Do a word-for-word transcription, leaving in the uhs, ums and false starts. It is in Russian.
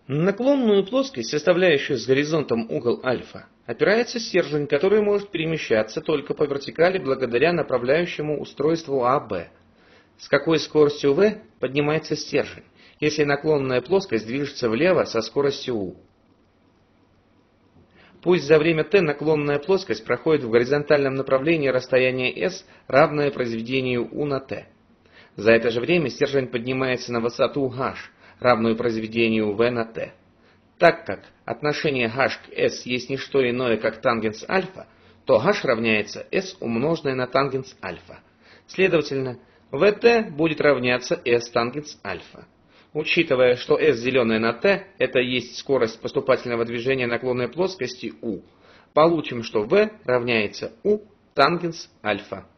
На наклонную плоскость, составляющую с горизонтом угол альфа, опирается стержень, который может перемещаться только по вертикали благодаря направляющему устройству а бэ. С какой скоростью v поднимается стержень, если наклонная плоскость движется влево со скоростью u? Пусть за время t наклонная плоскость проходит в горизонтальном направлении расстояние s, равное произведению u на t. За это же время стержень поднимается на высоту h, равную произведению v на t. Так как отношение h к s есть не что иное, как тангенс альфа, то h равняется s умноженное на тангенс альфа. Следовательно, vt будет равняться s тангенс альфа. Учитывая, что s деленное на t это есть скорость поступательного движения наклонной плоскости u, получим, что v равняется u тангенс альфа.